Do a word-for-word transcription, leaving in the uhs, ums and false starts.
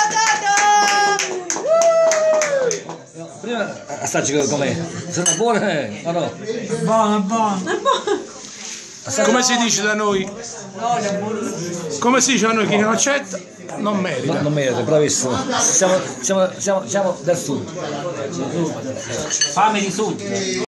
Prima assaggi com'è. Sono buone? O no? Buono, buono. Come si dice da noi? Come si dice da noi? Chi non accetta non merita. No, non merita, bravissimo. Siamo, siamo, siamo, siamo del sud. Fame di sud.